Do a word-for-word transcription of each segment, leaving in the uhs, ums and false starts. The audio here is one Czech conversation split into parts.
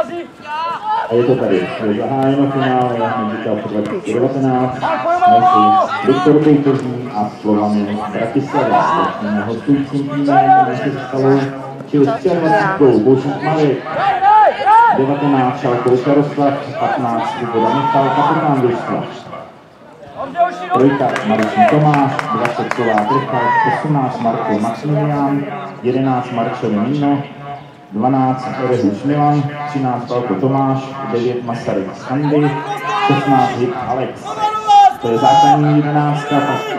A je to tady. Je zahájeno finále handicap dva tisíce devatenáct mezi Viktorkou Plzní a Slovany Bratislava. Začneme hostujícím týmem, než se stalo, čili s dvacet Božík Marek, devatenáct Šalkovič Jaroslav, patnáct Svoboda Michal, kapitán družstva. Trojka Marcin Tomáš, dvacet Slovák Richard, osmnáct Marko Maximilián, jedenáct Marčel Nino, dvanáct Rehuš Milan, třináct Palko Tomáš, devět Masaryk Andy, šestnáct Hip Alex. To je základní jedenáctka.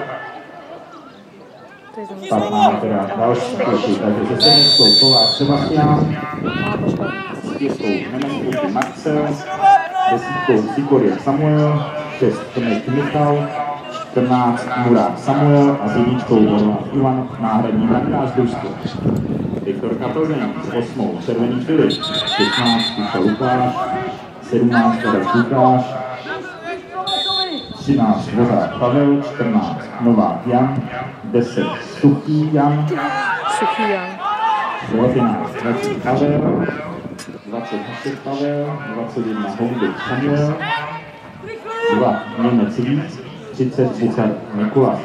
Pak máme teda další kluky, takže se sedmickou Slovák Sebastián, s pětkou Nemenkou Marcel, desítkou Sikorie Samuel, šest Tomek Michal, čtrnáct Murák Samuel a s jedničkou Orlán Ivan, náhradní brankář družstva. Viktor Kapelden s osmou Červený Filip, šestnáct Kuša Lukáš, sedmnáct Radek Lukáš, třináct Dvořák Pavel, čtrnáct Novák Jan, deset Suchý Jan, Suchý Jan, devatenáct dvacet Pavel, dvacet Hašek Pavel, dvacet jedna Hondik Samuel, dva Němec Víc, třicet Buchar Mikuláš.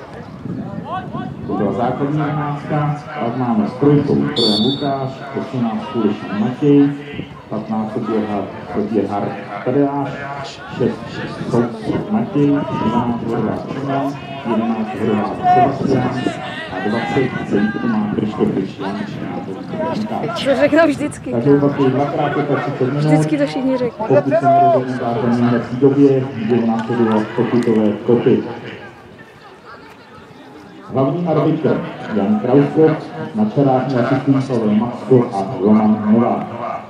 To byla základní jedenáctka, pak máme s trojkou Trojan Lukáš, osmnáct Kulišan Matěj, patnáct Gerhard Tadeáš, šest Soucov Matěj, dvanáct Horváth Šimon, jedenáct Horváth Sebastián a dvacet celý to má Krištofič Jan. To řeknou vždycky. Takže opakuji dvakrát po třicet minut. Vždycky to všichni řeknou. Pokud se nerozhodne základní hrací době, budou následovat pokutové kopy. Hlavní arbitr Jan Krauskov, na čarách asistují Pavel Maxko a Roman Novák.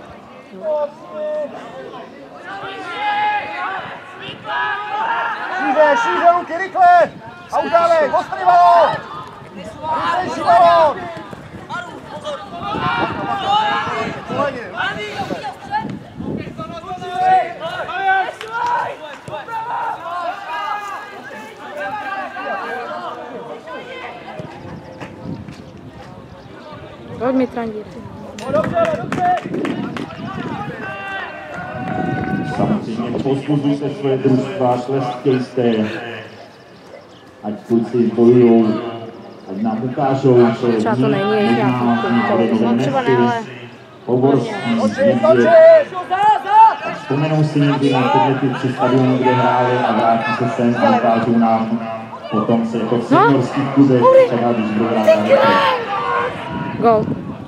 Šíře, šíře, ruky, rychle! A událej, ostrý balón! Rychlejší balón! Pojď mi trandit. Samozřejmě pozbuzujte svoje družstva, tleskejte, ať kluci bojujou, ať nám ukážou, co je třeba to není jejich nějaký nové třeba ne, ale Poborský, Změdět. Vzpomenou si někdy na tyhle ty tři stadiony, kde hráli a vrátí se sem a ukážou nám potom se jako v seniorských klubech, třeba když budou hrát na hře. Gol.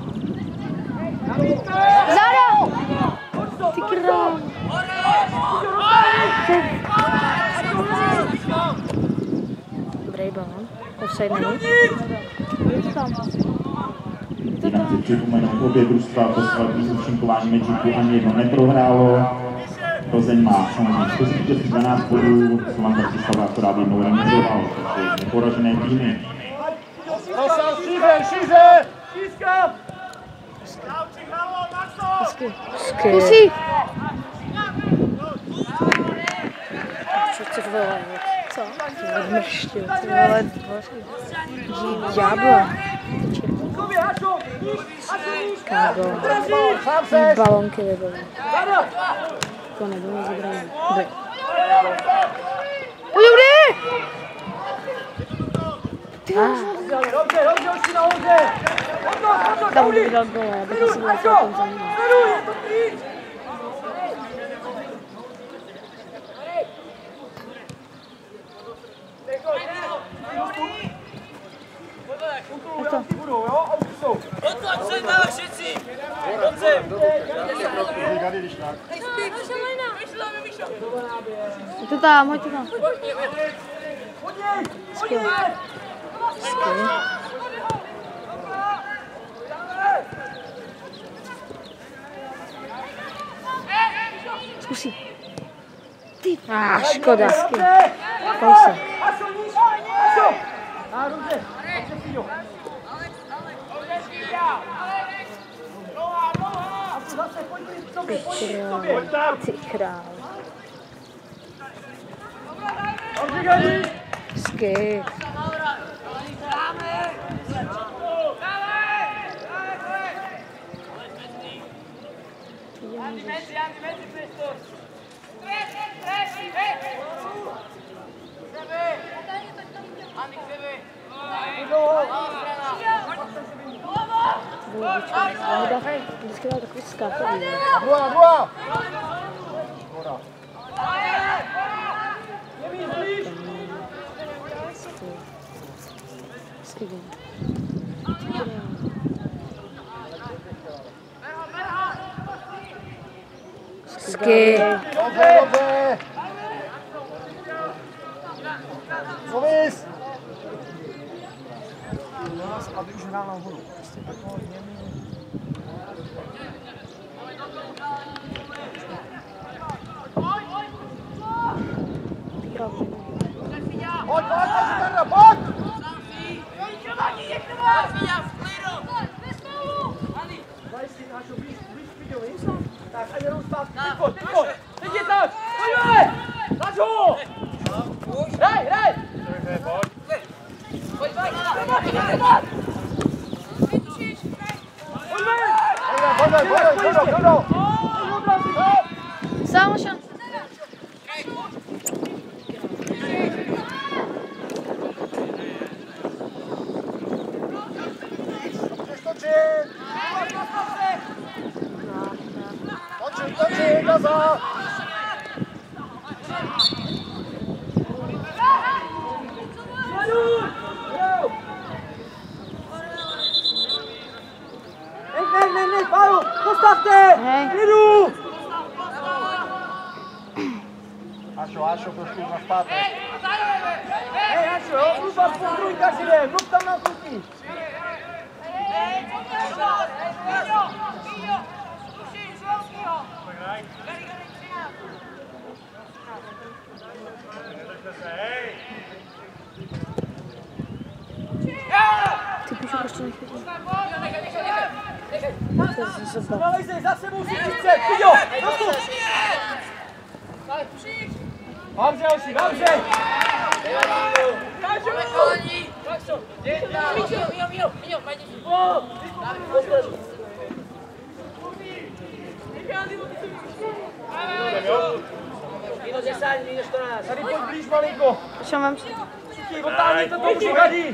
Zara! Ty král. Dobrý balon. Offside není. Jinak si připomenout, obě družstva po svatbí účinkování Magicu ani jedno neprohrálo. Plzeň má samozřejmě čtyři vítězství, dvanáct bodů, Slovan Bratislava akorát jednou remizoval, takže neporažené týmy. Šíře, šíře! Šířka! Hezky. Kusí! Co ty vole? Co? Ty vole mrštil, ty vole dvoři. Ďábla. Kágo. Balonky nebyly. To nebylo zabrané. By. Pojď dobrý! Ty vole. Dobře, dobře, už si nahoře! Tam bych dal gole, abych si vletěl tom za ním. Je to tam, hoď to tam. Skill. Skill. Zkusí. Ty. Ah, škoda. Skill. Kousek. Ty král. Skill. Vždycky dal takový skákový. Druhá, druhá! Skvělý. Sky. Dobře, dobře! Zlovis! Aby už hrál nahoru. Pojď, pojď, pojď, pojď! Tak, a jenom stav, teď pojď, teď pojď! Teď je tak! Pojďme! Tlač ho! Hraj, hraj! Pojď! Pojď, pojď! Pojďme, pojďme, pojďme, pojďme! Sám šance. Točit, točit, nazad! Ne, ne, ne, Páru, postavte! Jdu! Ašo, Ašo, trošku na zpátek. Hej, Ašo, jo, mluv aspoň druhý každý, mluv tam na kuchyni. Ty píšu prostě nechytí. Znalej se, za sebou si třicet, Piďo, dostup! Dobře, Oši, dobře! Tady pojď blíž malinko. Co mám si? Všichni, otáhni to tomu Gady.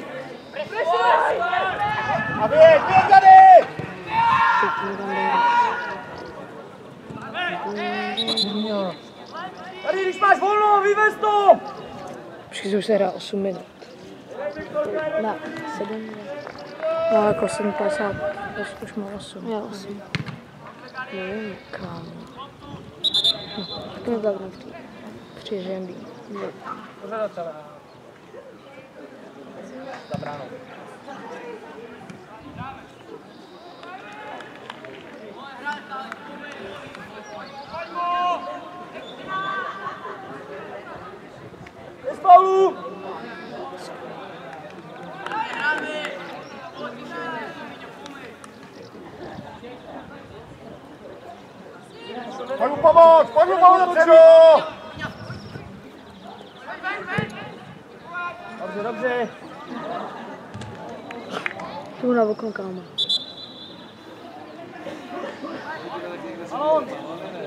A běž, běž Gady! Tady, když máš volno, vyvez to! Počkej, už se hrá osm minut. Na sedm. No, jako sedm padesát. Už, už má osm. Já osm. Nevím, kámo. No, tak mi zavřu v té. Při žembí. Pořád celá. Za bránou. Bez faulu! Pojď mu pomoct, pojď mu pomoct dopředu! Dobře, dobře. Tu na okno, kámo. Salon!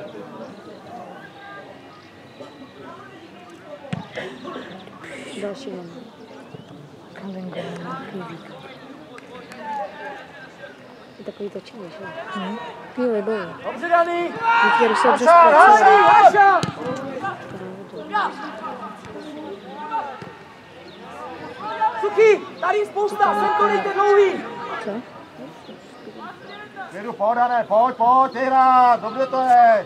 Další ven. Kam ten gol, nějaký vík. Je takový točení, že? Hm? Takový libový. Dobře, Dani! Díky, když se dobře Haša, zpracuje. Haša! Suky, tady spousta, sem to dejte dlouhý! Co? Jedu, pojď, Dané, pojď, pojď, ty hrát, dobře to je!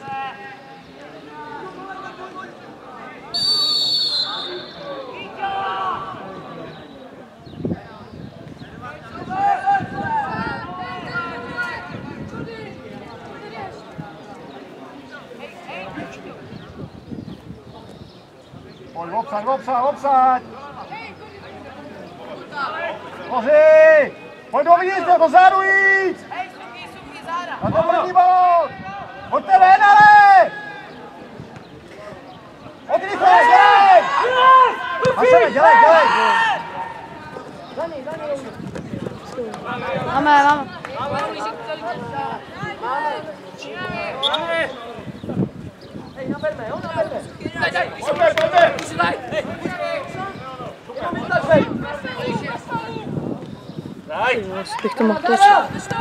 Pojď, obsaď, obsaď, obsaď! Hoří! Pojď do výjezdu, do zádu jít! Na to první balón! Pojďte ven, ale! Odrychle, dělej! Hašeme, dělej, dělej! Máme, máme. Hej, naberme, jo, naberme. Daj, daj, pojďme, pojďme. Daj, hej. Jenom vytlačej. Daj. Bych to mohl točit.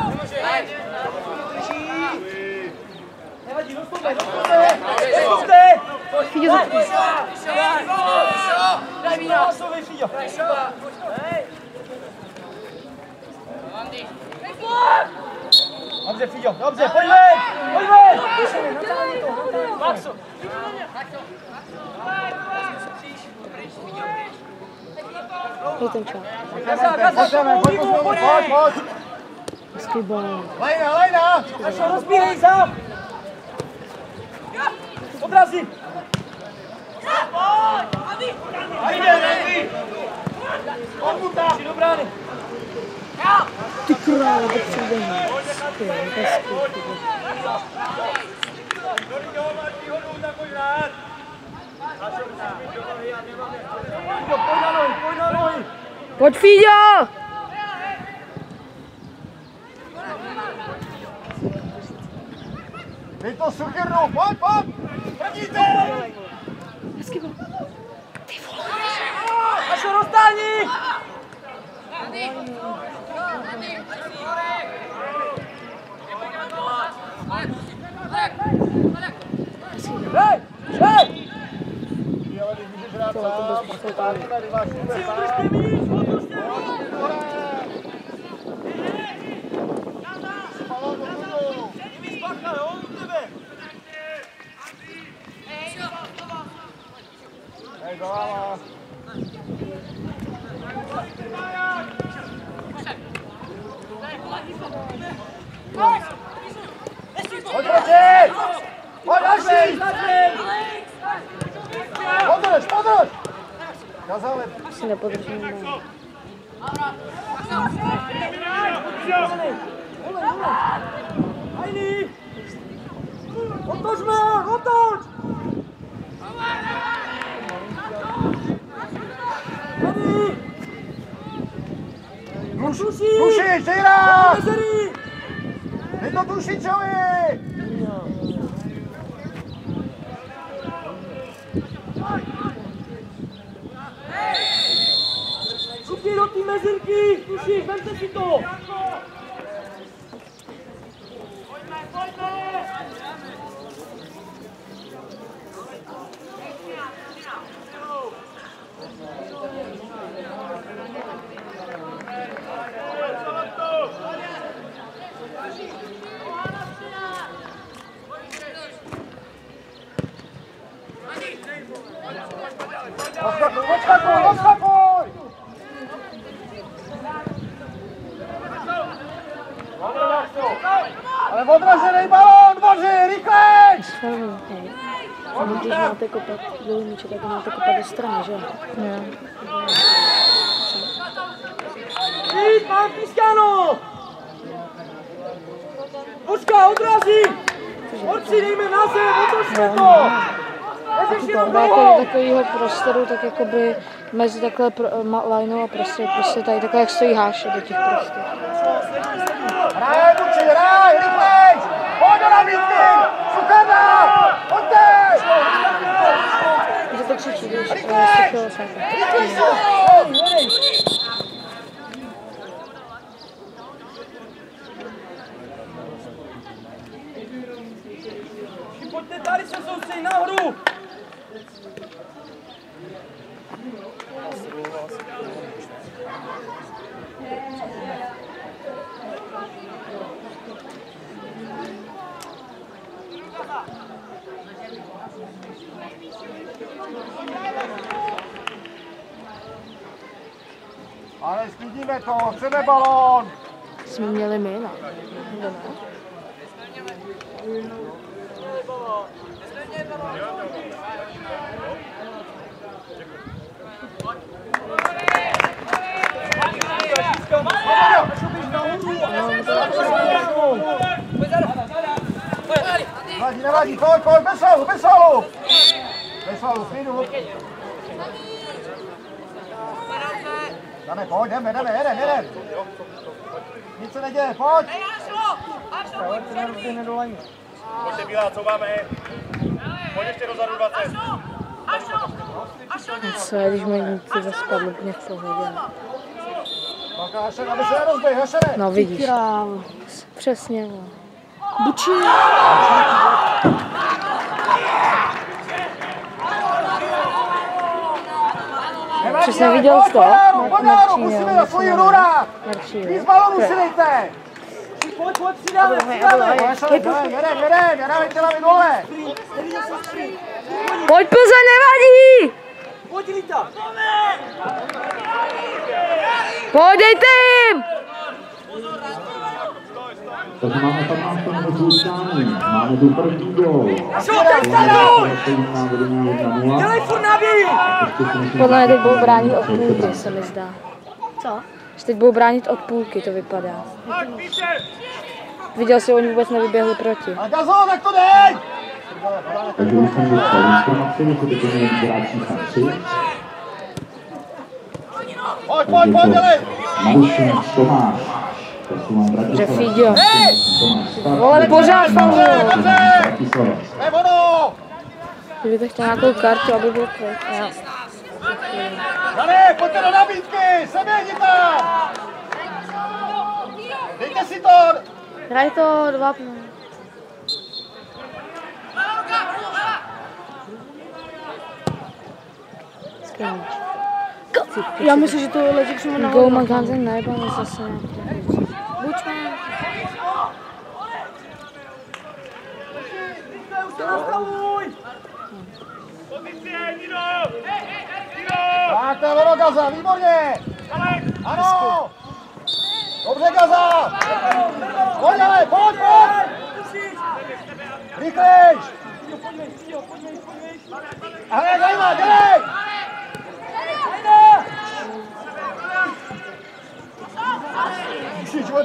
Nevadí, dostupne, dostupne. Dostupne. Fíďo za to. Daj mi na osovej, Fíďo. Dobře, Fíďo, dobře, pojď ven, pojď ven! Maxo! Je ten čas. Gaza, Gaza, pojď, pojď, pojď! Hezký bal. Lejna, lejna! Našo, rozbíhej za! Odrazí! Ajde, Randy! Odmuta! Při do brány! Ty krále, tak přijde. Skvěle, hezký. Pojď na nohy, pojď na nohy! Pojď, Fíďo! Dej to suchernou, pojď, pojď! První ten! Hezký bal. Našo, roztáhni! Hej! Hej! Tohle to bez poslední. Si udržte míč, udržte míč! Bacha, jo, u tebe! Hej, zavála! Pojď, Roči! Pojď, Roči! Podrž, podrž! Kazale. Si nepodržíme. Hajný! Otočme, otoč! Hajný! Tuší! Tuší, Žejra! Dej to Tušičovi! Ruky do té mezirky! Tuší, vemte si to! Pojďme, pojďme! Odskakuj, odskakuj, odskakuj! Ale odražený balón, dvoři, rychlejš! Hej. A když máte kopat dlouhý míče, tak máte kopat do strany, že? Jo. Jít, mám pískáno! Počká, odrazí! Orci, dejme na zem, otočme to! To dá jako takovýho prostoru, tak jakoby mezi takhle pro, ma, lineou a prostě, prostě tady takhle, jak stojí háše do těch prostor. Hraj, Buči, hraj, rychlejš! Pojď do nabídky! Sukarna! Pojďte! Může to křičí, když je to sáka. Pojďte tady se soustředit na hru! Ale sklidíme to, chceme balón! Jsme měli my, no. Nebo ne? Nevadí, nevadí, pojď, pojď, bez svalu, bez svalu! Bez svalu, klidu. Dáme, pojď, jdeme, jdeme, jedem, jedem. Nic se neděje, pojď! Pojďte Bílá, co máme? Pojď ještě dozadu dvacet. Co je, když mi ty spadlo úplně v pohodě. No vidíš. Přesně. Bučí. Přesně viděl jsi to? Marčíně. Marčíně. Pojď, pojď, přidáme, přidáme! Jedem, jedem, jedem, tělami dole! Pojď Plzeň, nevadí! Pojď Rita! Pojď, dejte jim! Takže máme patnáct minut zůstání. Máme tu první gól. Dělej furt náběhy! Podle mě teď budou bránit od půlky, se mi zdá. Co? Že teď budou bránit od půlky, to vypadá. Viděl jsi, oni vůbec nevyběhli proti. A Gazo, tak to dej! Takže už jsem dostal informaci, že teď je hráčí šanci. Pojď, pojď, pojď, dělej! Marušin Tomáš. Že Fíďo. Vole, pořád fauluje. Ne, ono! Kdybyste chtěl nějakou kartu, aby byl pryč. Dane, pojďte do nabídky! Seběhni tam! Dejte si to! Hraj to dva. Já myslím, že to letí přímo na Go Magazine najebáme zase nějaké. Buďme. Už se nastavuj! Tak, to je ono, Gaza, výborně! Ano! Dobře, Gaza! Pojď, ale, pojď, pojď! Rychlejš! Ale, Gajma, dělej! Musíš, pojď!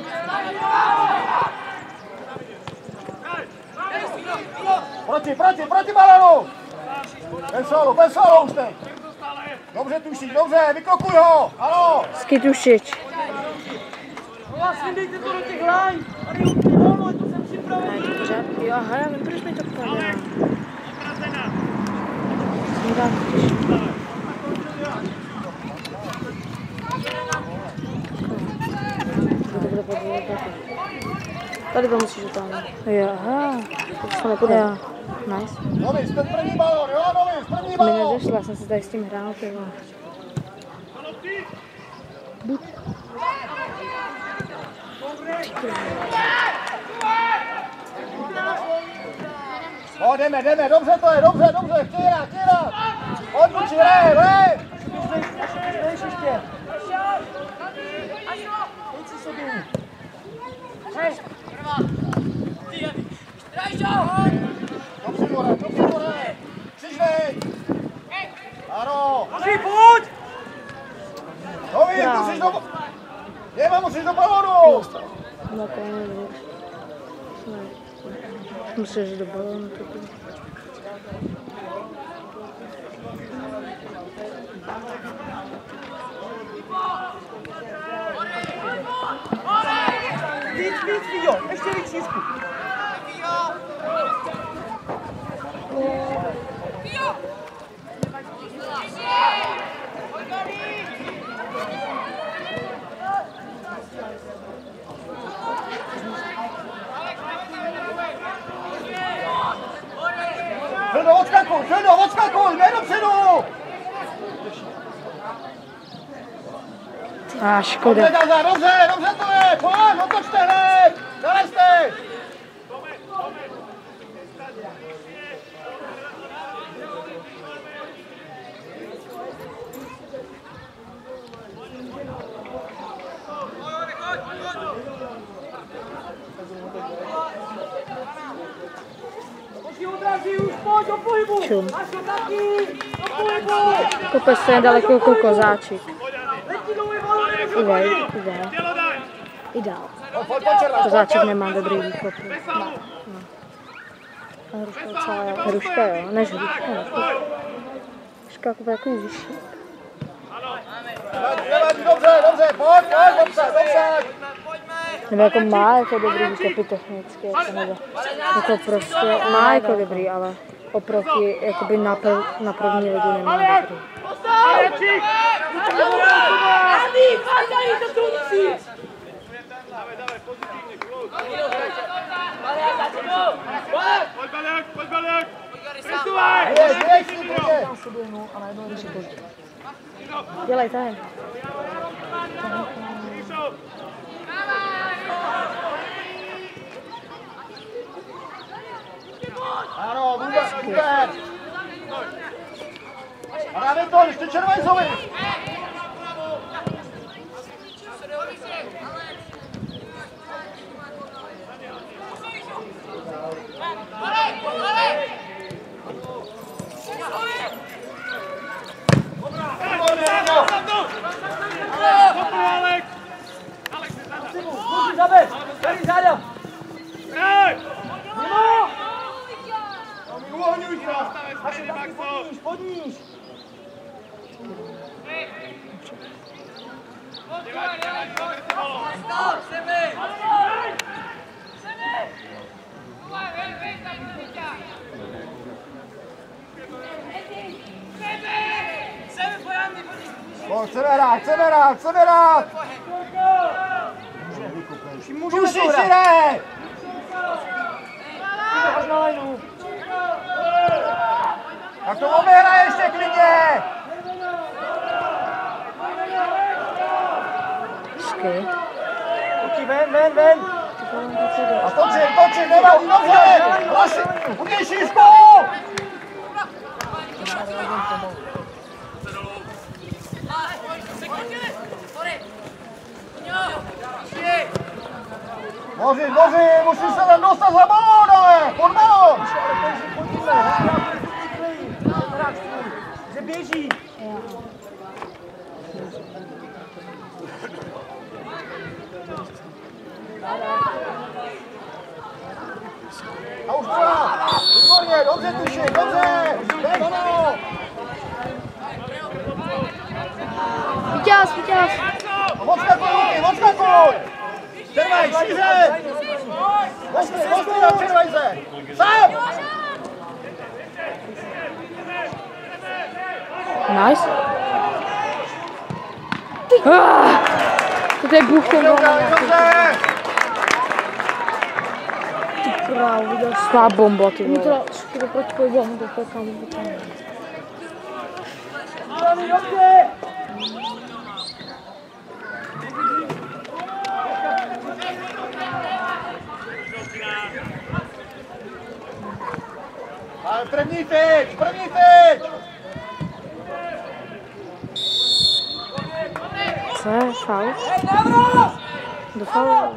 Proti, proti, proti balonu! Bez solo, bez solo už teď! Dobře, Tušič, dobře, vykrokuj ho! Ano! Skytušič. Vlastně dejte to do těch line! Tady úplně volno, to jsem připravený! Jo, aha, já vím, proč mi to padá. Jsem dám totiž. Tady to musíš utáhnout. Jo, aha. To nepůjde. Jo, nice. Novis, ten první balon, jo, Novis, první Mi balon! nedešla, já jsem si tady s tím hrál, ty vole. Buď. O, jdeme, jdeme, dobře to je, dobře, dobře, chtěj rád, chtěj rád! Pojď, Buči, hrej, hrej! Jdeš ještě! Pojď si sobě! Hej! Dobře, Dore, dobře, Dore! Křižnej! Ano! Musí, pojď! Novi, musíš do... Jema, musíš do balonu! Na konec, musíš do balonu, to bude. Víc, víc, Fíďo, ještě víc šířku. Fildo, odskakuj, Fildo, odskakuj, ne dopředu! A škoda. Dobře, Gaza, dobře, dobře to je, pojď, otočte hned, nalezte! Čum. Kopec se nedaleko jako kozáček. Idej, idej. Ideál. Kozáček nemá dobrý výkop. No. A hruška docela jo. Hruška jo, než hruška, než hruška. Hruška jako takový vyšší. Dobře, dobře, pojď, pojď, dobře, dobře. Nebo jako má jako dobrý úkopy technicky, jako, nebo, jako prostě má jako dobrý, ale oproti jakoby na, prv, na první ligu nemá dobrý. Dělej tady. Ano, vůbec, vůbec. A dáme to, ještě Červajzovi. Chceme hrát, chceme hrát, chceme hrát! Můžeme si hrát! Tak to oběhraje ještě klidně! Počkej. Točí ven, ven, ven! A točit, točit, nevadí, dobře! Uděj šířku! Moři, moři, musíš se tam dostat za balón, ale pod balón! Že běží. A už byla! Výborně, dobře tuši, dobře! Jdem, ano! Vítěz, vítěz! Odskakuj, Luky, odskakuj! Červaj, šíře! Ostry, ostry na Červajze! Sám! Nice. Ah, to je buchom. Dobře! Ty krávo, viděl jsi. Svá bomba, ty vole. To skoro proti pohybu, to je kam vytáhne. Ale první tyč, první tyč! Co je? Faul? Do faulu.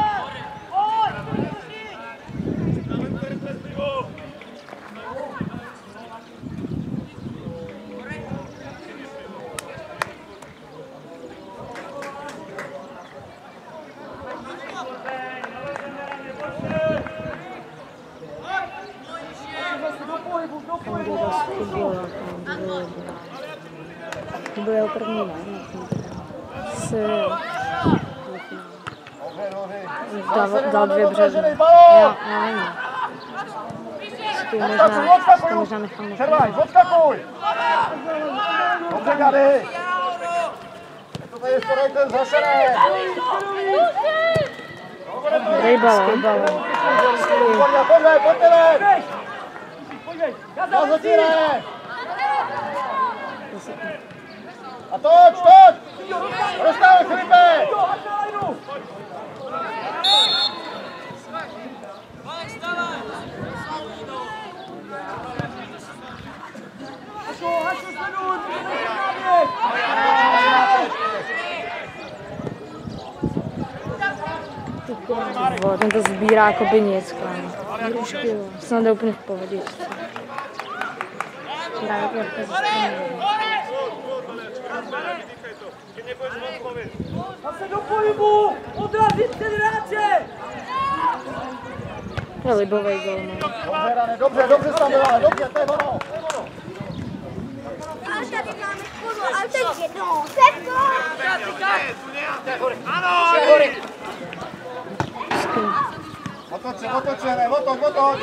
To byl jeho první, ne? S... Dal, dal dvě březny. Já, já nevím. To možná, to možná nechal nechal. Červaj, odskakuj! Dobře, Gady! To tady starajte zašené! Dej balon, balon. Pojďme, pojďme, pojďte ven! Já zatíraje! A toč, toč! Roztávaj, Filipe! Ten to sbírá jako by nic, kámo. Snad jde úplně v pohodě. Právě to jako Zase do pohybu! Odrazit ten hráče! To je libovej gol, no. Dobře, Rane, dobře, dobře tam byla, dobře, to je ono. Ale tady máme kurvu, ale teď jedno, Pepko! Ano! Otočen, otočen, otoč, otoč.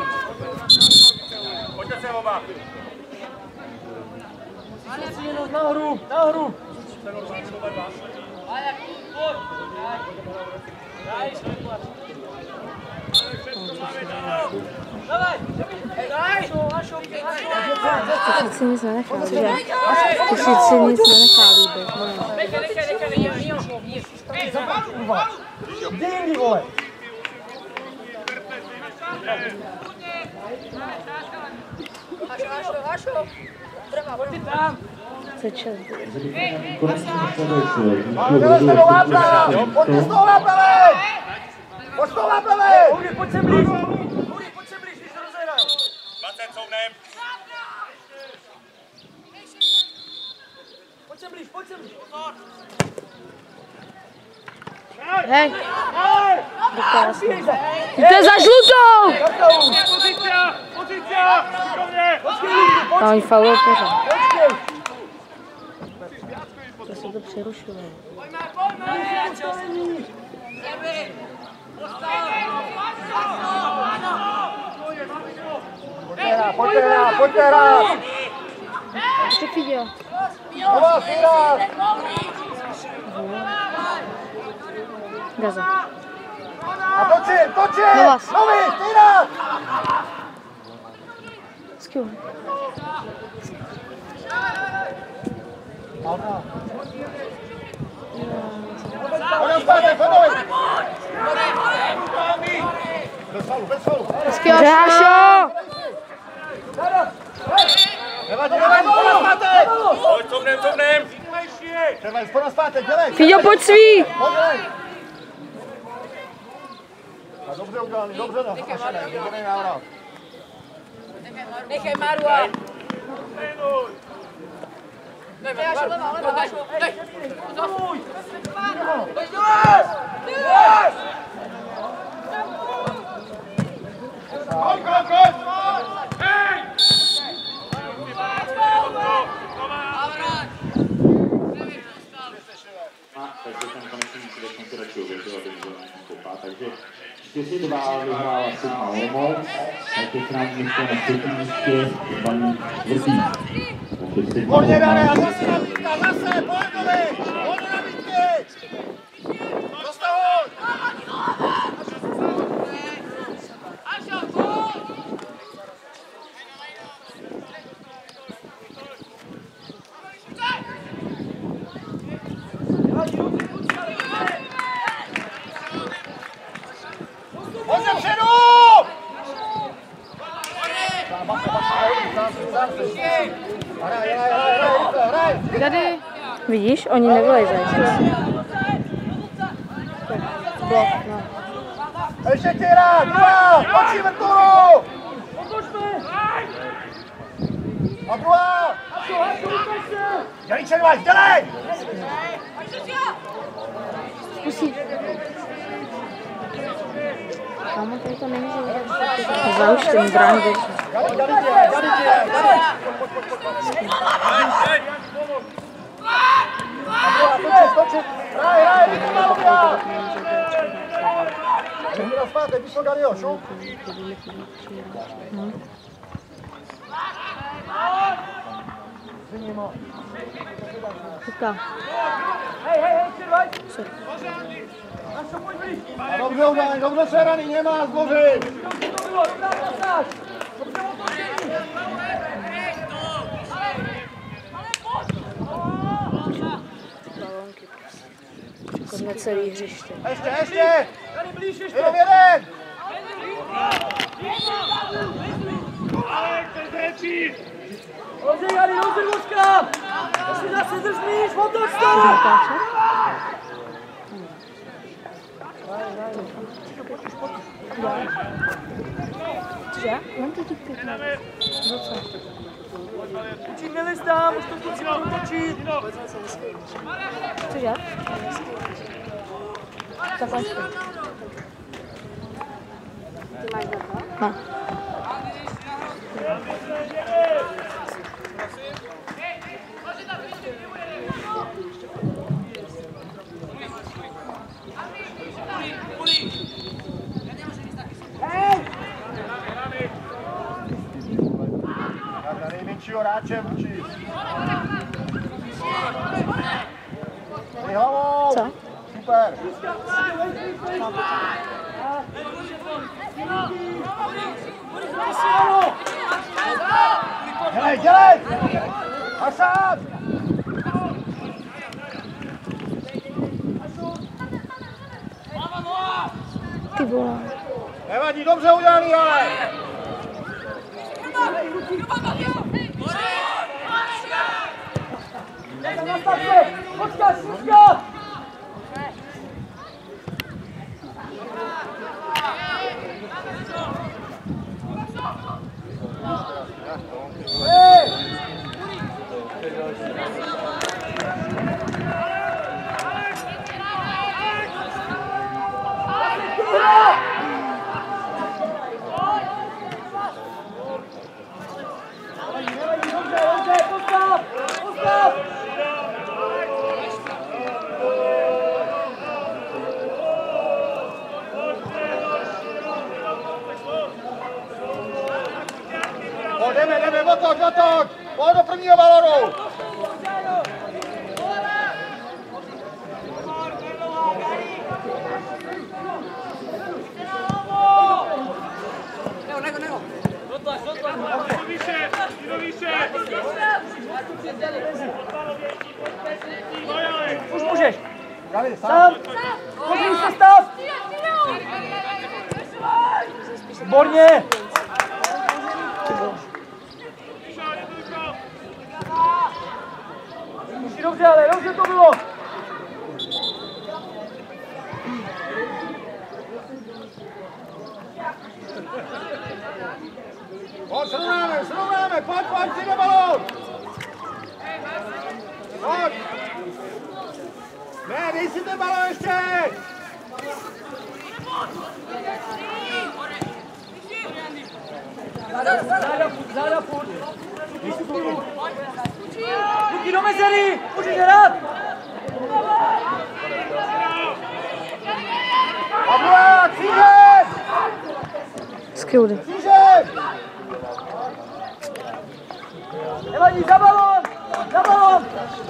Pojďte se oba. Nahoru, nahoru. Ty si nic nenechal, že? Ty si nic nenechal líbit. Jdi jindy, vole. Hašo, hašo, hašo. Trvá, pojď tam. Začal. Vylez se do vápna! Pojďte z toho vápna! Pojď z toho vápna! Udy, pojď sem blíž! Udy, pojď sem blíž, když se rozehrál! dvacet souvnem! Pojď sem blíž, pojď sem blíž! Hej! Jde za žlutou! Pozicia! Pozicia! A oni faulou pořád. To se to přerušilo. Pojďte hrát, pojďte hrát, pojďte hrát! Ještě Fidio. Nová síra! Gaza. A točit, točit! Novas. Nový, síra! Skill. Pojďme zpátky, pojďme! Bez falu, bez falu! Skill. Řášo! Nevadí, nevadí, pojďme zpátky! Pojď, couvnem, couvnem. Trvaj, pojďme zpátky, dělej! Fidio, pojď svý! Pojďme! A dobře udělaný, dobře no. Ašenej, dobrý návrat. Nechaj Maru a... Dej, Hašo, leva, leva, Hašo, dej! Zafuj! Pojď do vás! Pojď, pojď, pojď! Hej! A takže ten konečný výsledek pokračuje, věřila bych, že koupá. Takže čtyři dva vyhrála Sigma Olomouc, a teď nám ještě na třetím místě paní Vrtý. Pojďte, Dane, a zase nabídka, zase, pojď doby! Pojď do nabídky! Dostavuj! Pojď dopředu! Hraj, hraj, hraj, hraj, hraj! Tady. Vidíš, oni nevylezají. Blok, no. Ještě ti hrát, druhá! Točí vrtulu! A druhá! Dělej, červaj, dělej! Zkusí. Kámo, tady to nemůže vidět. Zauž ten brán věc. Gali, gali tě, gali tě, gali! A druhá, točit, točit! Hraj, hraj, vidíš málo brát! Můžeme na zpátek, vyšlo Galio, šup! Zvinimo. Kuka. Hej, hej, hej, červaj! A dobře udělaný, dobře sehraný, nemá zbořit! Balónky prostě. Konec celý hřiště. Ještě, ještě! Jenom jeden! Rozej, Jari, rozej, Vočka! Jestli zase držíš, otoč to! Cože? Mám to tu pěkně. Docela. Učit nelistám, už to kluci mám utočit. Cože? Takhle špět. Ty máš za to? No. dalšího hráče vůči. Hej hlavou! Co? Super! Dělej, dělej! Asad! Ty vole. Nevadí, dobře udělaný, ale! Nastav se! Počkat, počkat! Hej! Jdeme, jdeme, otoč, otoč! Pojď do prvního balonu! Už můžeš! Sám! Můžeš se stav! Výborně! Dobře, ale dobře to bylo! Pojď, srovnáme, srovnáme, pojď, pojď, si do balón! Pojď! Ne, dej si ten balón ještě! Záda furt, záda furt! Ruky do mezery! Můžeš hrát! Pavla, křížem! Skvělý. Křížem! Nevadí, za balón! Za balón!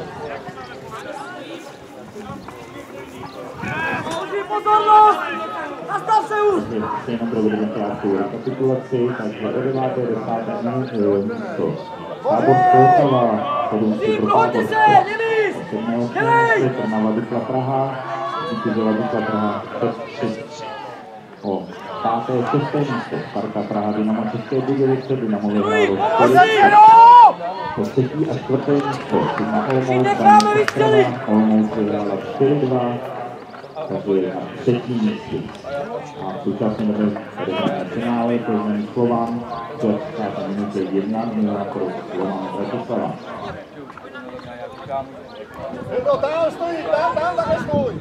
Můžeš pozornost! Nastav se už! Takže se jenom provedeme krátkou rekapitulaci, takže o deváté desáté místo Tábor Poltava, sedmé pro Tábor sedmého místo Trnava Dukla Praha, vítězila Dukla Praha šest tři. O páté šesté místo Sparta Praha Dynamo České Budějovice, Dynamo vyhrálo čtyři. Po třetí a čtvrté místo Sigma Olomouc, Olomouc vyhrála čtyři dva. Takže je na třetí místě. A v současné době tady hraje finále Plzeň Slovan, to je v minutě jedna nula pro Slovan Bratislava. Jirko, tam stojí, tam, tam takhle stůj!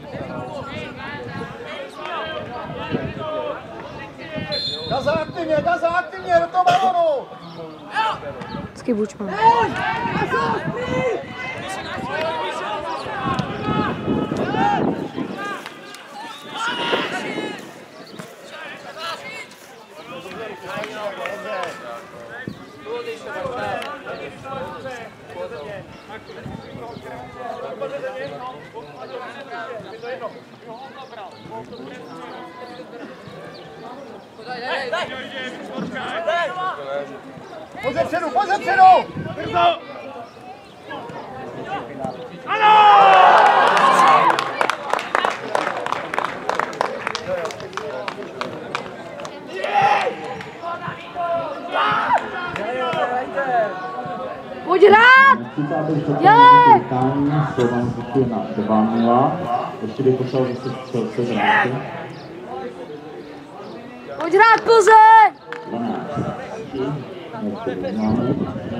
Gaza aktivně, Gaza aktivně, do toho balonu! Hezký bučman. Hej! Gaza, spí! Pojď ze předu, pojď ze předu! Pojď hrát! Dělej! Slovan zvyšuje na dva nula. Ještě bych poslal zase střelce z rámci. Pojď hrát, Plzeň! dvanáct. Ještě máme.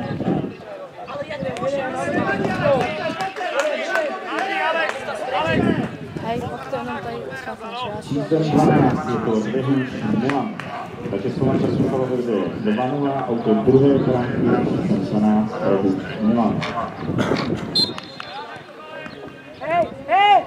Hej, pak to jenom tady schápám, že já si Číslem dvanáct je to Řehuš Milan. Takže Slovan Bratislava vede dva nula, auto druhé branky číslem dvanáct Řehuš Milan. Hej, hej!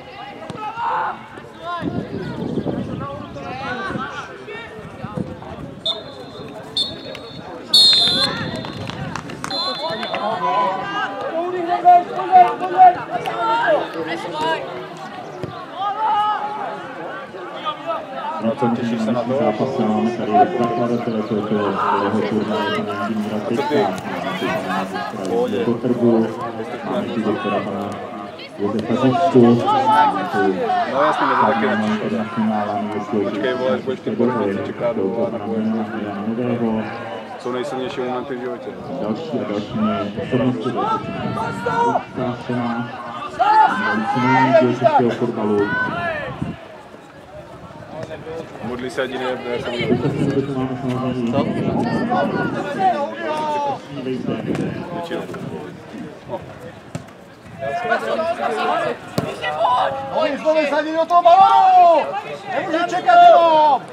Na tom těšíš se na to? Zápasy máme tady zakladatele tohoto jeho turnaje, pana Vladimíra Teďka, máme tu Kotrbu, máme tu doktora pana Josefa Zosku, no jasně, to taky počkej, vole, až budeš ty pořád, co čeká do nového. Jsou nejsilnější momenty v životě. Další a dalšími osobnosti do Stášena, další českého fotbalu. Modlí se jediný, já jsem No nic, no vysadí do toho balonu! Nemůžu čekat jenom!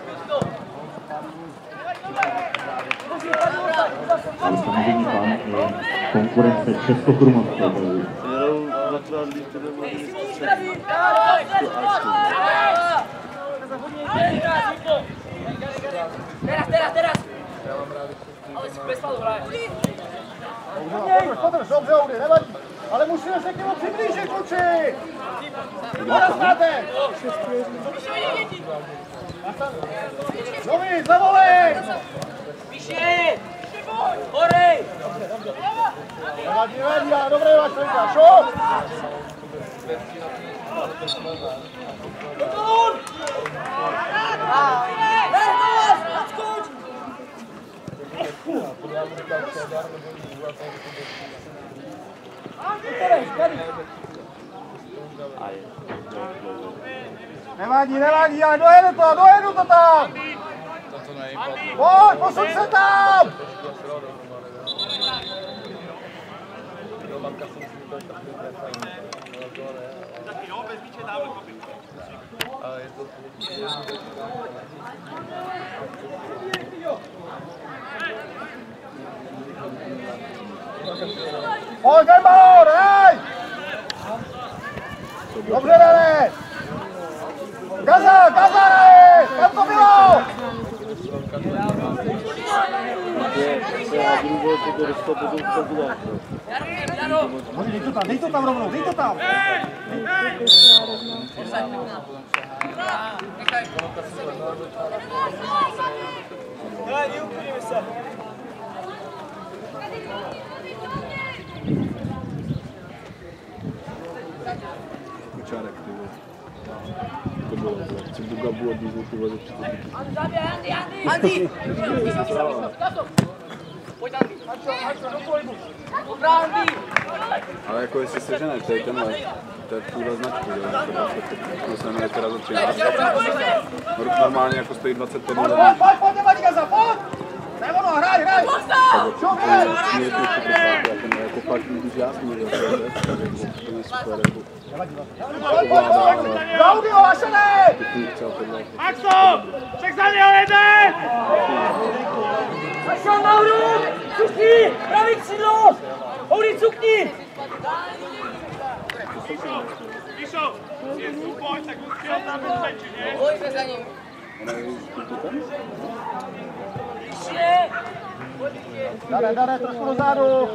Ale samozřejmě pán je konkurence česko-krumlovské boju. Teraz, teraz, teraz! Ale si bez falu hraje. Podrž, podrž, dobře, Oudy, nevadí. Ale musíme se k němu přiblížit, kluci! Hoda znáte! Novi, zavolej! Vyšší! Horej! Nevadí, nevadí, ale dobrý váš trojka, šup! Nevadí, nevadí, ale dojedu to, dojedu to tam! Pojď, posuň se tam! Pojď, ten balón, hej! Dobře, Dane! Gaza, Gaza, hej! Tam to bylo! Dej to tam, dej to tam rovnou, dej to tam! Kučárek, ty vole. To bylo, chci do Gabu a díznu ty vole do přístupy. Andy, Andy, Andy! Andy! Pojď, Andy! Dobrá, Andy! Ale jako jestli seženeš, to je tenhle, to je tuhle značku, jo, to se jmenuje teda za třináct. Normálně jako stojí dvacet pět Pojď, let. pojď, pojď, pojď, nevadí, Gaza, pojď! Ne ono, hraj, hraj! Šup, hraj! Mě to všichni státy, jako, jako fakt, když já jsem měl, to je úplně super, jako. Pojď, pojď, pojď! Raudy, olašenej! Maxo! Ček za něho jede! Maxo, nahoru! Cukni! Pravý křídlo! Oudy, cukni! Píšo, je tu pojď, tak už chtěl tam bezpečí, ne? Pojďme za ním. Dane, Dane, trošku dozadu.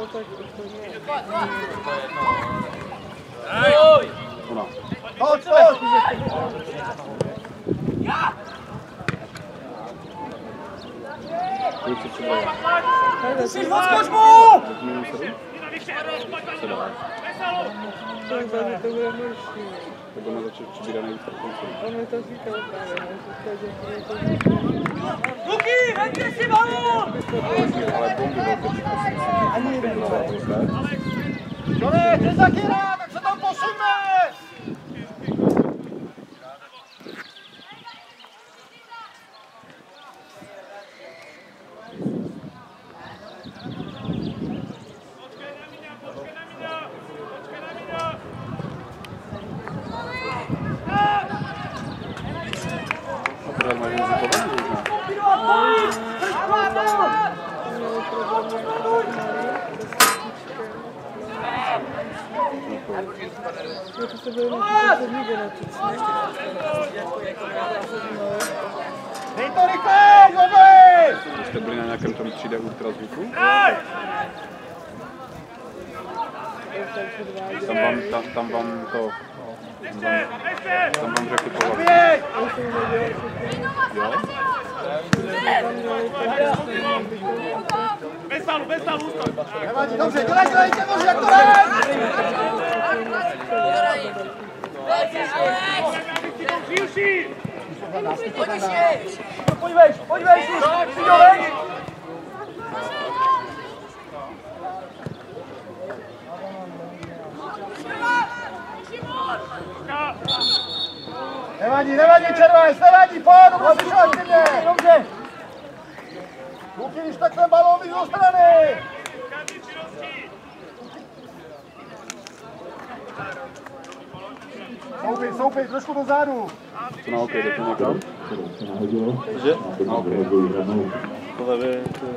Ona. Pojď, pojď. Musíš odskoč mu! Tak ona začne přibíraný v konci. Luky, vemte si balón! Ale bomby velké. Jone, ty zakýrá, tak se tam posuňme! Dej to rychle, Jone! Jste byli na nějakém tom tři dé ultrazvuku? Tam vám, tam, tam vám to... Tam vám, Tam mám řekl po hlavě. Jo? Bez stalu, bez stalu, ústoj. Nevadí, dobře, dělej, dělej, dělej, jak to jde! Pojď vejš, pojď vejš, už, jo, vejš! Nevadí, nevadí, červenec, nevadí, pojď, dobře, přišel k mě, dobře. Luky, když takhle balón víc do strany. Soupit, soupit, trošku dozadu. To na hokej, jde to někam? Se nahodilo. Že? Na hokej. Tohle by,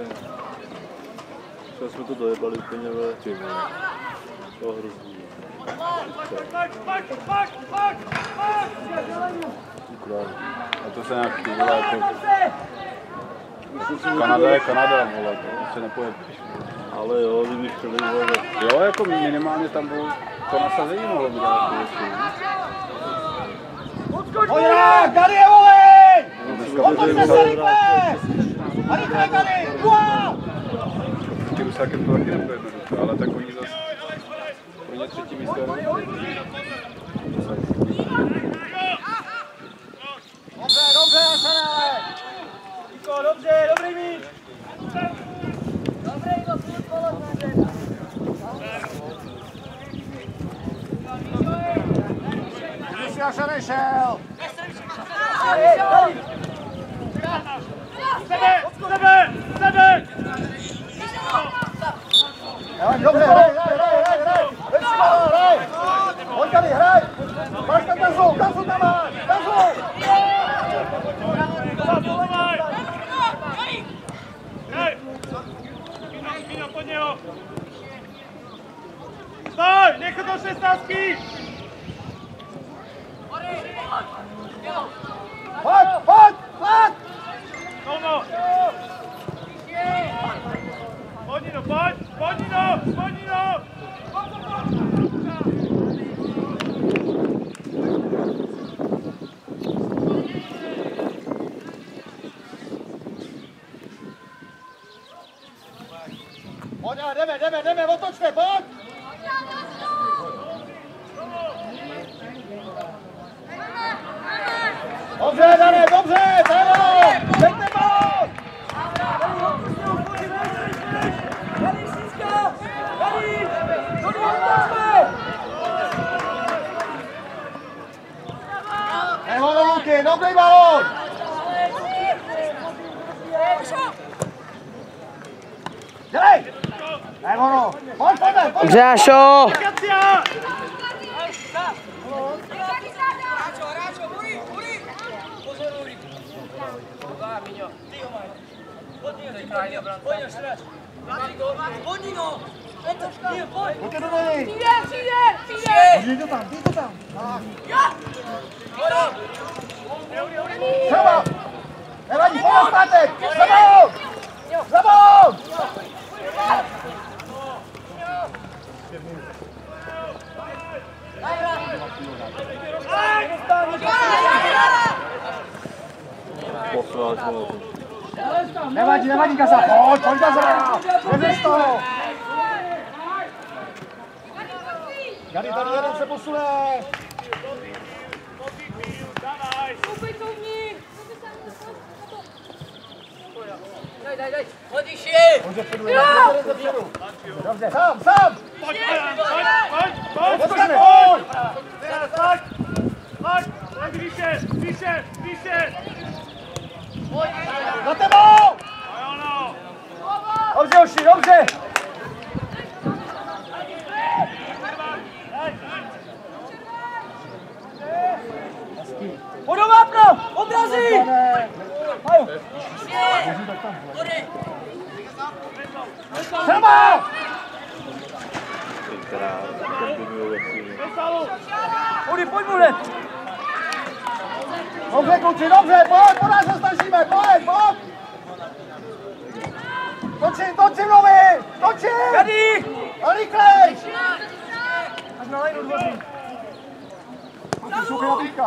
třeba jsme to dojebali úplně, ale ty vole. To hrozný. A to se nějak ty vole, jako... Kanada je Kanada, vole, to se nepojedeš. Ale jo, kdyby chtěli, vole. Jo, jako minimálně tam bylo to nasazení mohlo být dát ty věci. Pojď rák, tady je volej! Odpojďte se rychle! A rychle tady, dua! S tím Rusákem to taky nepojednoduché, ale tak oni zase... Pro ně třetí místo je... Dobře, dobře, Arsenále! Niko, dobře, dobrý míč! Dobrý, to furt kolo snažím. Jsi až nešel! Sebe, sebe, sebe! Dobře, hraj, hraj, hraj, hraj, hraj! Hraj si balón, hraj! Pojď tady, hraj! Máš tam gazu, gazu tam máš! Gazu! Hej! Míno, pod něho! Stoj, nech do šestnáctky! Pojď, pojď, pojď! Tomo! Pojď, Nino, pojď! Pojď, Nino! Pojď, Nino! Pojď, jdeme, jdeme, jdeme, otočte, pojď! Dobře, Dane, dobře, Dano! Pěkný balón! Dani, Síska! Dani! Dani, otočme! Neho do Luky, dobrý balón! Dělej! Ne, ono! Pojď, pojď, pojď! Dobře, Ašo! Pojďte do něj! Přijde, přijde, přijde! Přijde to tam, přijde to tam! Třeba! Nevadí, pojď zpátek! Zabou! Zabou! Poslat, vole. Nevadí, nevadí, Gaza! Pojď, pojď, Gaza! Jdeš z toho! Tady, tady jeden se posune! Koupej to v ní! Daj, daj, daj! Hodíš ji! Dobře, předu, jeden ze předu. Dobře, sám, sám! Pojď, pojď, pojď, pojď, Otočme, pojď! pojď! Pojď, pojď, pojď, výše, výše, výše! Za tebou! Dobře, Oši, dobře! Pojď do vápna! Odrazí! Haju! Třeba! Tenkrát, tak by bylo lepší. Udy, pojď mu hned! Dobře, kluci, dobře, pojď, po nás se snažíme, pojď, pojď! Točím, točím, Novi! Točím! Tady! A rychlej! Až na lajnu dvoří. Šuchy nabídka.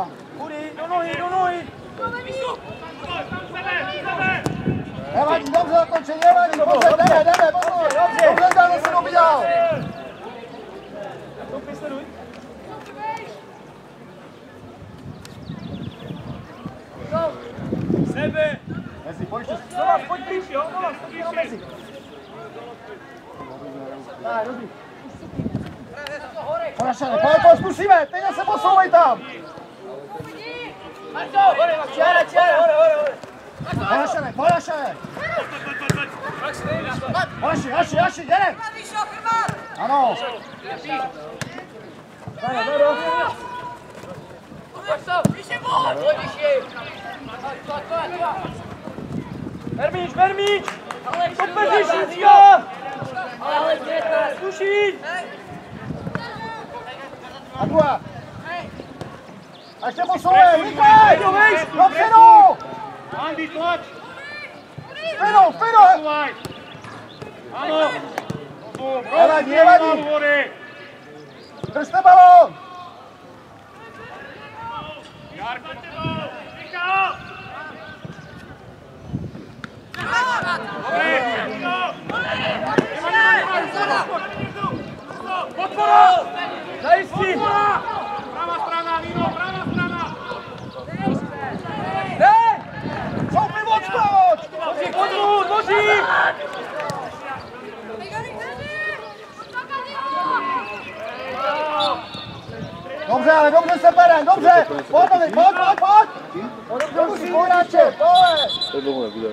Nevadí, dobře zakončení, nevadí, dobře, jdeme, jdeme, pozor, dobře, dobře, dál se dobíjal. Sebe! Mezi, pojď to. Novas, pojď blíž, jo? Novas, blíž mezi. Tak, dobrý. Porašené, pojď, pojď, zkusíme, teď se posouvej tam. Čere, čere, hore, hore, hore. Porašené, porašené. Haši, haši, haši, jdeme. Ano. Jdeme, jdeme. Vermíč, vermíč! Super, Říšíčka! Sluší! A druhá. A ještě posouvej, rychlej! Dopředu! Andy, tlač! Spinou, spinou! Ano! Nevadí, nevadí! Držte balón! Jarko, tebou! Michal! Podpora! Zajistí! Pravá strana, Nino, pravá strana! Hej! Soupi odskoč! Boží, podrůd, boží! Dobře, ale dobře se bere, dobře! Pojď, pojď, pojď, pojď! Dobře musí, Vojnáče, pojď! To domů nebude.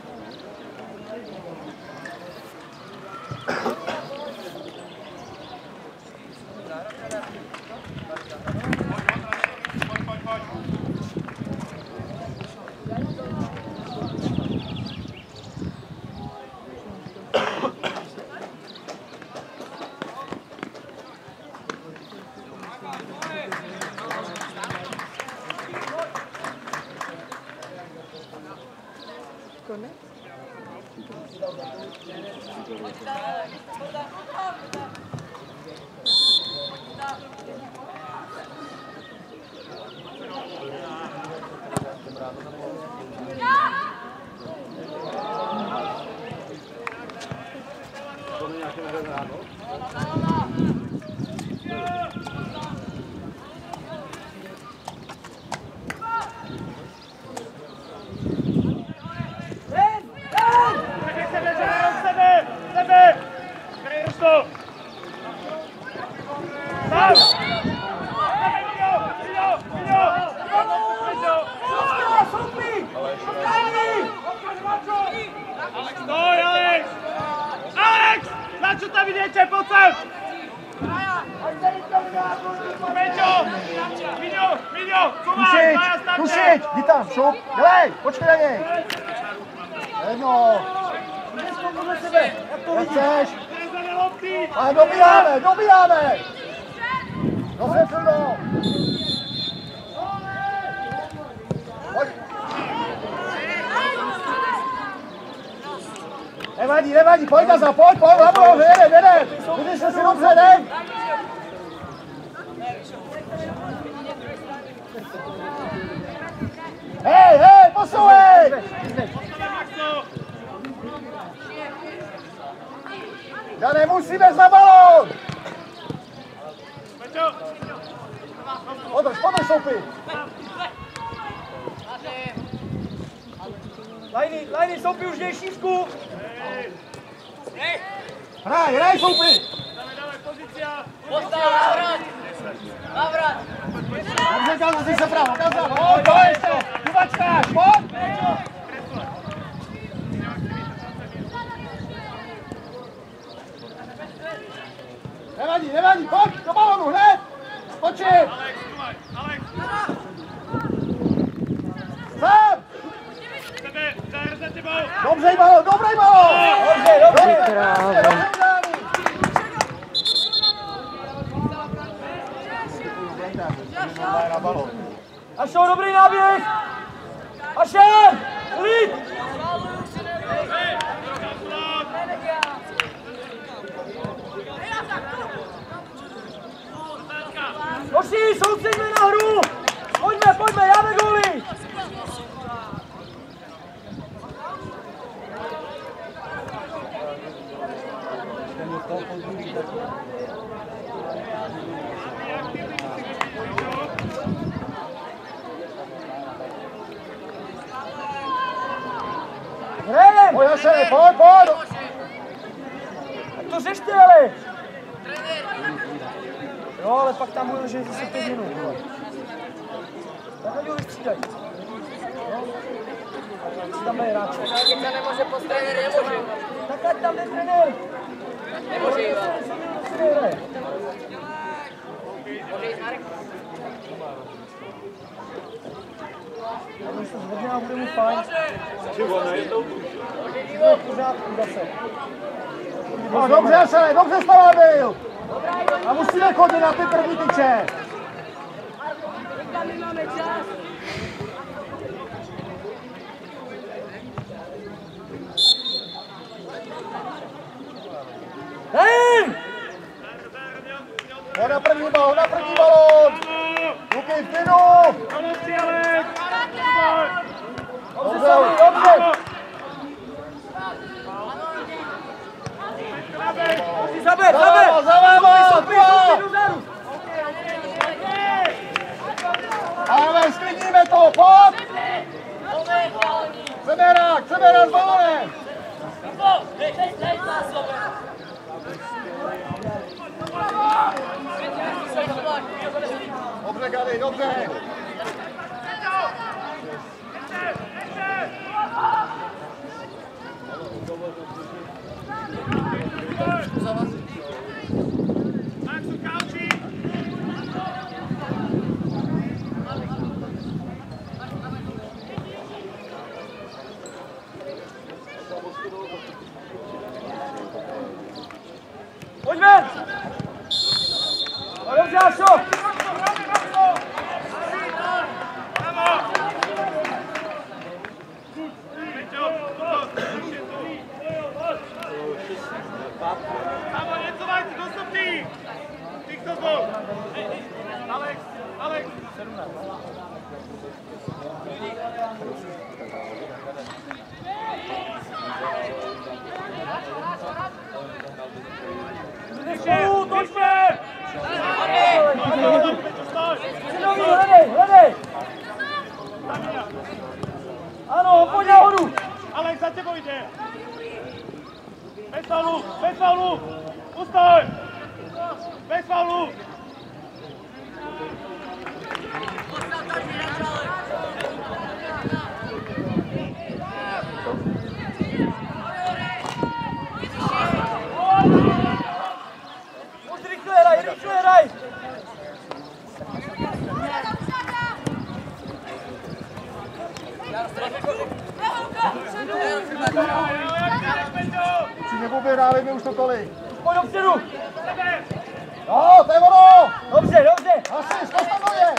Tušič, tušič, jdi tam, šup, dělej, počkej na něj. Jedno. Jak chceš? A dobíjáme, dobíjáme. Dobře, Fildo. Pojď. Nevadí, nevadí, pojď na za, pojď, pojď, hlavu, jedem, jedem. Vydržte si dobře, jdem. Hej, hej, posouvej! Já nemusíme za balón! Podrž, podrž, Soupi! Lajny, lajny, Soupi, už děj šívku! Hraj, hraj, Soupi! Dáme, dáme, pozicia! Postav, návrat! Návrat! Dobře, Gaza, se pravo, Gaza! Pojď, to ještě! Kubačkáš, pojď! Nevadí, nevadí, pojď, do balonu, hned! Skočit! Alex, Alex, Alex! Sám! Tebe, zájer za tebou! Dobře, balon, dobrý balon! Dobře, dobře, dobře, dobře udělaný! Ašo, dobrý náběh! Aše! Lid! Hoši, soustřeďme na hru! Pojďme, pojďme, jáme góly! Hrem! Pojď, Hašeli, pojď, pojď! Tak to řešte, ale! Jo, ale pak tam budu žít deset minut. Tak ať ho vystřídají. Co tam dají hráče? Když nemůže post trenér, nemůže. Tak ať tam jde trenér. Nemůže jít. Může jít Marek. Když to zvedne a bude mu fajn. No, v pořádku zase. No, dobře, Hašeli, dobře stará byl. A musíme chodit na ty první tyče. My máme čas. Hej! Na první balón, na první balón! Ruky v klidu! Dobře, dobře! Zaber, zaber! Zaber! Ale sklidníme to, pojď! Seberák, Seberák s balonem! Dobře, Gady, dobře! Pojď ven! No dobře, Ašo! Kámo, něco máš, dostupný! Ty to byl! Alex, Alex! Spolu, točme! Hledej, hledej! Ano, pojď nahoru! Alex, za tebou jde! Bez faulu, bez faulu! Ustoj! Bez faulu! Pojď rychle hraj, rychle hraj! Už nepoběhráli mi už to tolik. Pojď dopředu! No, to je ono! Dobře, dobře! Asi, zkus tam dojet!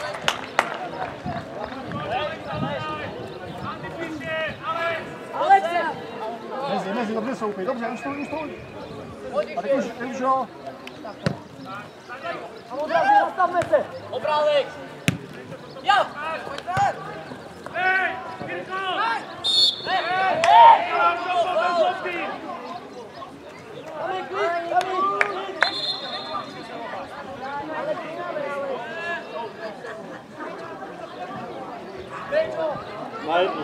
Mezi, mezi, dobře soupy, dobře, už to, už to. A teď už, teď už jo. A odrazí, nastavme se! Obrázek! Jo! Pojď ven! Hej! Kirko! Hej! Hej! Tam je klid, tam je klid! Na jednu.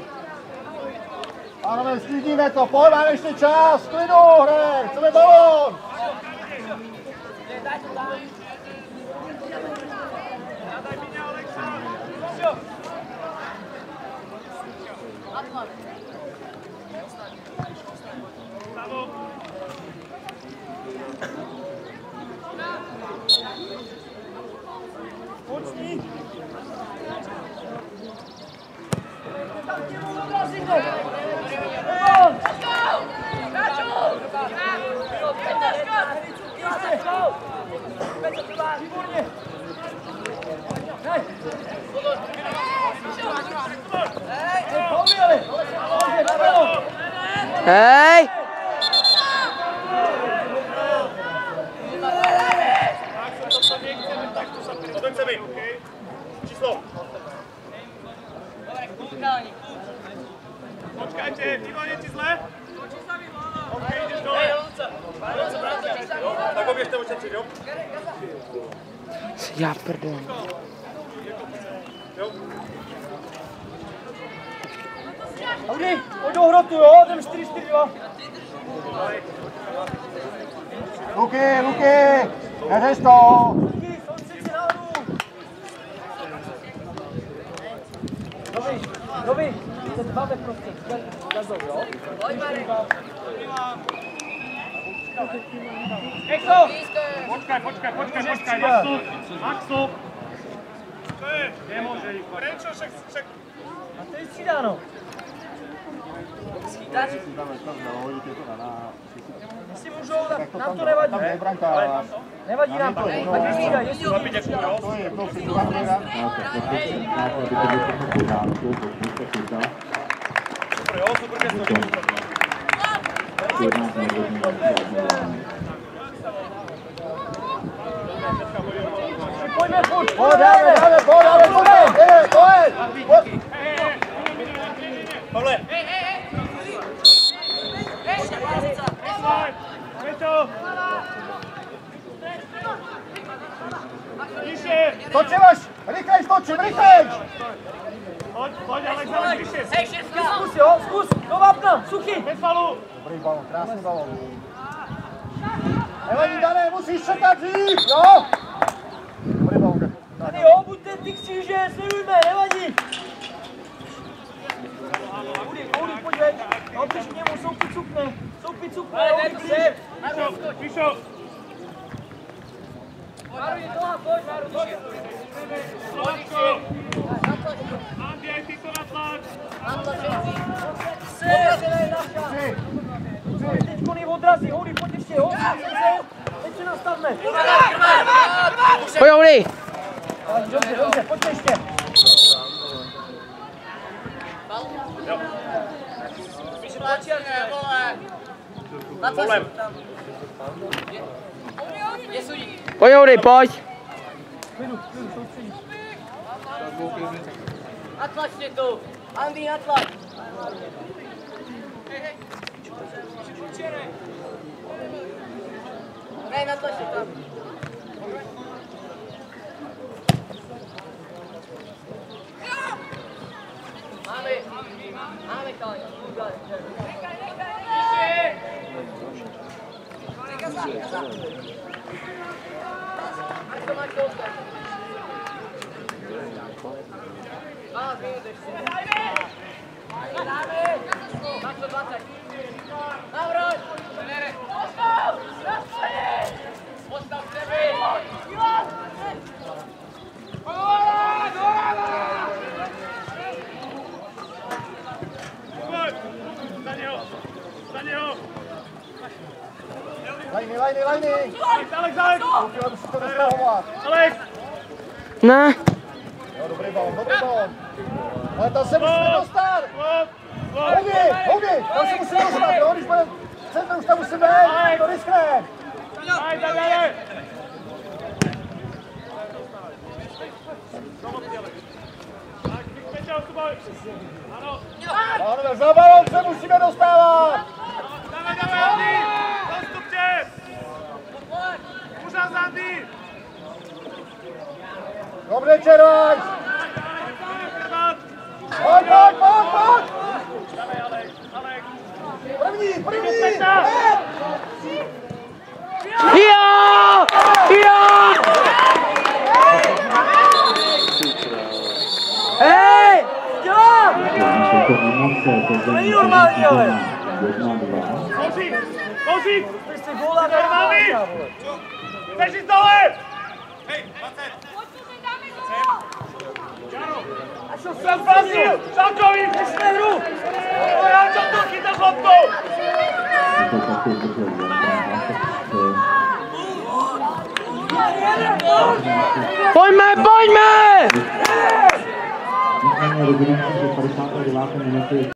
Pánové, sklidníme to, pojď, máme ještě čas, klidu, hrej, chceme balón! Daj to tam! Daj mě Alexa! Atman! Bravo! Počni! Hej! Co chce být? Číslo. Počkajte, Ivo, je ti zle? Počkej sa mi, Lana. Tak oběžte ošetřit, jo? Já prdel. Audi, pojď do hrotu, jo? Jdem čtyři čtyři dva. Luky, Luky! Neřeš to! Luky, soustřed si nahoru. Dobrý, dobrý. Se dbáme prostě. Gazou, jo? Pojď, Marek. Exo! Počkaj, počkaj, počkaj, počkaj, Maxu! Maxu! Nemůže jít. Prečo, však, však... A to je střídáno. Skýtač? Jestli můžou, tak nám to nevadí. Nevadí nám to. Tak střídají, jestli Chlapi, děkuji, jo? No, tak to je pořádku, pokud se chytá. Super, jo, super, že to pojďme furt, Pojď, dáme, dáme, pojď, dáme, pojď, pojď, pojď. Pavle. Točíš, rychlejš, točím, rychlejš. Pojď, pojď, Alexander, rychlejš. zkus jo, zkus, do vápna, suchý. Bez falu. Dobrý balon, krásný balon. Nevadí, Dané, musíš čekat dřív, jo? Dobrý balon. Tady jo, buďte ty kříže, sledujme, nevadí. Udy, Udy, pojď veď. No, přeš k němu, Soupi cukne. Soupi cukne, Udy, kříž. Píšo. Maru, jdi tohle, pojď, Maru, pojď. Slováčko. Andy, ty to na tlak. Teď koný odrazí, Udy, pojď ještě, jo. Teď se nastavme. Pojď, Udy. Dobře, dobře, pojď ještě. Volem. Pojď, Udy, pojď. Natlač mě tu! Andy, natlač! Ne, natlač mě tam! Máme! Máme to! Gaza, gaza! Máš to, máš to! Ah, minut ještě. Dáme! Máš to dvacet. Navroď! Postav! Postav sebe! Za něho! Za něho! Lajny, lajny, lajny! Alex, Alex! Musíte to dostahovat! Alex! Ne. Jo, dobrý balon, dobrý balon! Ale tam se musíme dostat! Hogi, Hogi, tam se musíme dostat, jo? Když budeme v centru, už tam musíme jít, to riskne! Ajde, ajde, ajde! Ano, za balon se musíme dostávat! Dáme, dáme, Andy! Postupně! Můžem, Andy! Dobře, Červáš! Pojď, pojď, pojď, pojď! První, první! Jo! Jo! Hej! Dělám! Jsou to emoce, to Není normální, ale! jedna, dva. Kousík! Kousík! Ty jsi góla normální! Drží dole! Hej, dvacet! Jsem Brazil! Žalkovi! Nešme hru! Já čem to chytat s loptou! To je taky držel Pojďme, pojďme! Nicméně rozhodnutí, že padesát devět minuty